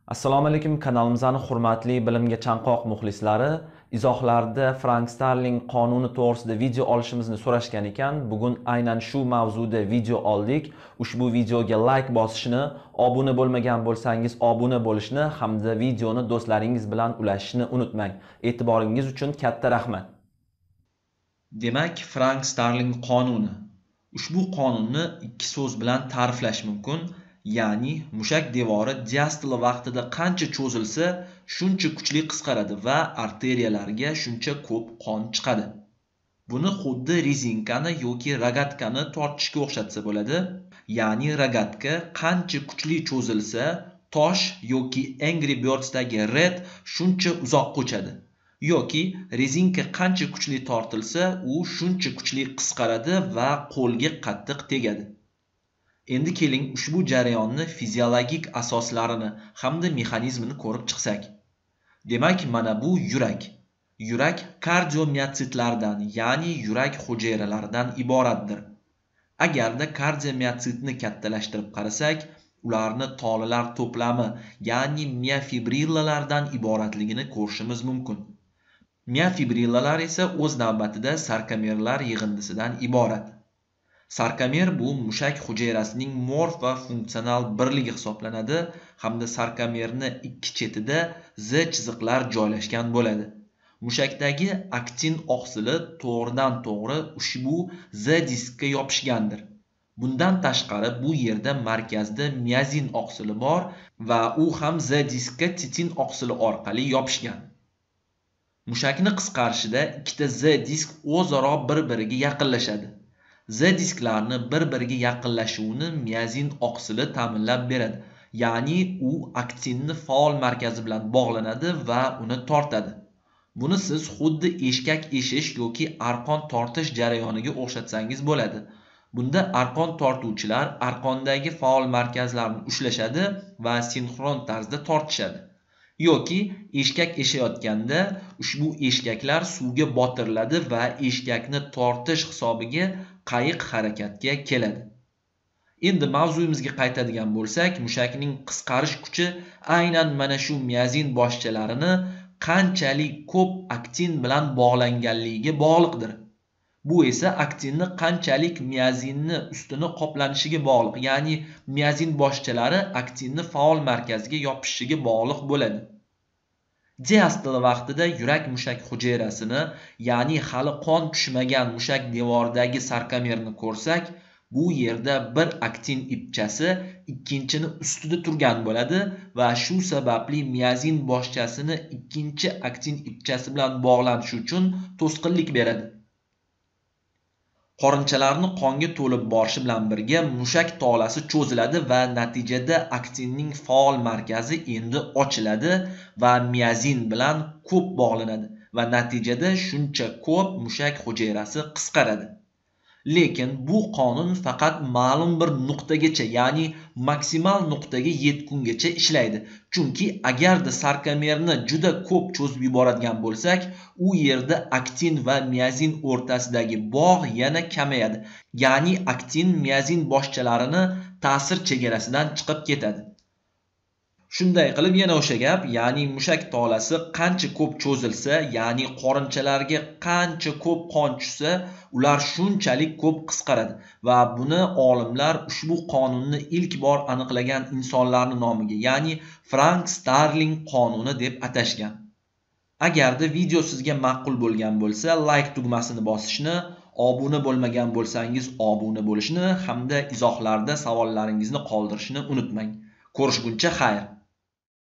Assalomu alaykum, kanalimizning hurmatli bilimga chanqoq muxlislari. Izohlarda Frank-Starling qonuni to'g'risida video olishimizni so'rashgan ekan. Bugun aynan shu mavzuda video oldik. Ushbu videoga like bosishni, obuna bo'lmagan bo'lsangiz obuna bo'lishni hamda videoni do'stlaringiz bilan ulashishni unutmang. E'tiboringiz uchun katta rahmat. Demak, Frank-Starling qonuni. Ushbu qonunni ikki so'z bilan ta'riflash mumkin. Ya'ni mushak devori diastola vaqtida qancha cho'zilsa, shuncha kuchli qisqaradi va arteriyalarga shuncha ko'p qon chiqadi. Buni xuddi rezinkani yoki rogatkani tortishga o'xshatsa bo'ladi. Ya'ni rogatka qancha kuchli cho'zilsa, tosh yoki Angry Birds'dagi red shuncha uzoqqa uchadi. Yoki rezinka qancha kuchli tortilsa, u shuncha kuchli qisqaradi va qo'lga qattiq tegadi. Endi keling ushbu jarayonni fiziologik asoslarini hamda mexanizmini ko'rib chiqsak. Demak, mana bu yurak. Yurak kardiomiotsitlardan, ya'ni yurak hujayralaridan iboratdir. Agarda kardiomiotsitni kattalashtirib qarasak, ularni tolalar to'plami, ya'ni miofibrillalardan iboratligini ko'rishimiz mumkin. Miofibrillalar esa o'z navbatida sarkomerlar yig'indisidan iborat. Sarkomer bu mushak hujayrasining morf va funksional birligi hisoblanadi hamda sarkomerni ikki chetida Z chiziqlar joylashgan bo'ladi. Mushakdagi aktin oqsili to'g'ridan to'g'ri ushbu Z diskka yopishgandir. Bundan tashqari bu yerda markazda miozin oqsili bor va u ham Z diskka titin oqsili orqali yopishgan. Mushakni qisqarishida ikkita Z disk o'zaro bir-biriga yaqinlashadi. Z disklarni bir-biriga yaqinlashuvini miozin oqsili ta'minlab beradi. Ya'ni u aktinni faol markazi bilan bog'lanadi va uni tortadi. Buni siz xuddi eshkak eshish yoki arqon tortish jarayoniga o'xshatsangiz bo'ladi. Bunda arqon tortuvchilar arqondagi faol markazlarni ushlashadi va sinxron tarzda tortishadi. Yoki eshkak eshayotganda ushbu eshkaklar suvga botiriladi va eshkakni tortish hisobiga qayiq harakatga keladi. Endi mavzuyimizga qaytadigan bo'lsak, mushakning qisqarish kuchi aynan mana shu miozin boshchalarini qanchalik ko'p aktin bilan bog'langanligiga bog'liqdir. Bu esa aktinni qanchalik miozinni ustini qoplanishiga bog'liq, ya'ni miozin boshchalari aktinni faol markaziga yopishishiga bog'liq bo'ladi. Diastola vaqtida yurak mushak hujayrasini, ya'ni hali qon tushmagan mushak devoridagi sarkomerni ko'rsak, bu yerda bir aktin ipchasi ikkinchini ustida turgan bo'ladi va shu sababli miozin boshchasini ikkinchi aktin ipchasi bilan bog'lanishi uchun to'sqinlik beradi. Qorinchalarni qonga to'lib borishi bilan birga mushak tolasi cho'ziladi va natijada aktinning faol markazi endi ochiladi va miozin bilan ko'p bog'lanadi va natijada shuncha ko'p mushak hujayrasi qisqaradi. Lekin bu qonun faqat ma'lum bir nuqtagacha, ya'ni maksimal nuqtaga yetgungacha ishlaydi. Chunki agarda sarkomerni juda ko'p cho'zib yuboradigan bo'lsak, u yerda aktin va miozin o'rtasidagi bog' yana kamayadi. Ya'ni aktin miozin boshchalarini ta'sir chegarasidan chiqib ketadi. Shunday qilib yana o'sha gap, ya'ni mushak tolasi qancha ko'p cho'zilsa, ya'ni qorinchalarga qancha ko'p qon tushsa, ular shunchalik ko'p qisqaradi va buni olimlar ushbu qonunni ilk bor aniqlagan insonlarning nomiga, ya'ni Frank-Starling qonuni deb atashgan. Agarda video sizga maqul bo'lgan bo'lsa, like tugmasini bosishni, obuna bo'lmagan bo'lsangiz obuna bo'lishni hamda izohlarda savollaringizni qoldirishni unutmang. Ko'rishguncha xayr.